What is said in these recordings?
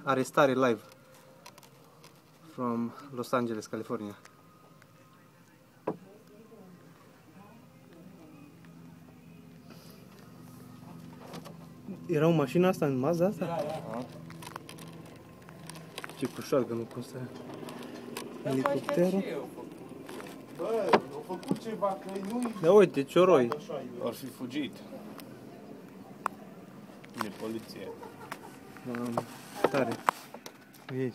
arestare live from Los Angeles, California. Era o mașină asta în Mazda asta? Da. Ce cușoară, nu cum să... Elicopterul. Bă, au făcut ceva, că nu-i... Da, uite, cioroi. Ar fi fugit. De poliție. Tare. E aici.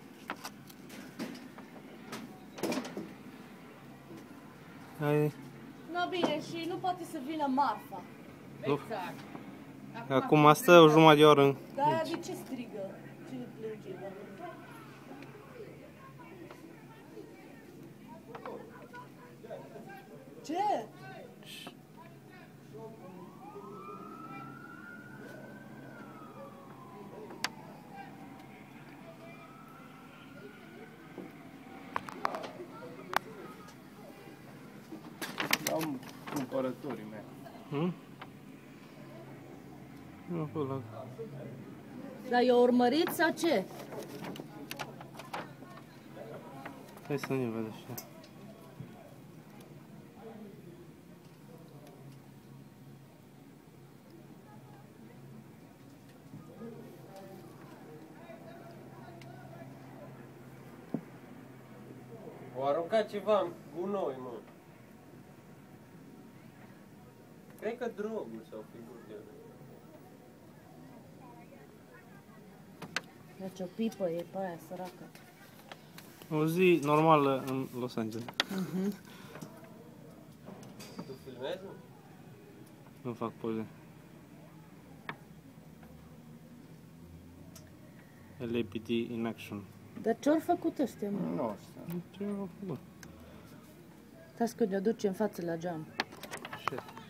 Hai. No, bine, și nu poate să vină marfa. Exact. Acum stă o jumătate de oră. Da, de ce strigă? Ce plânge? Ce? Am cumpărătorii mei. Nu, acolo. Dar e urmărit sau ce? Hai să ne văd așa. O aruncat ceva în gunoi, mă. Cred că droguri sau figuri de ele. Deci o pipă e pe aia, săracă. O zi normală în Los Angeles. Tu filmezi? Nu fac poze. LAPD in action. Dar ce-au făcut ăștia, mă? Nu știu. Ce au făcut? Stați că ne-o duce în față la geam. Shit.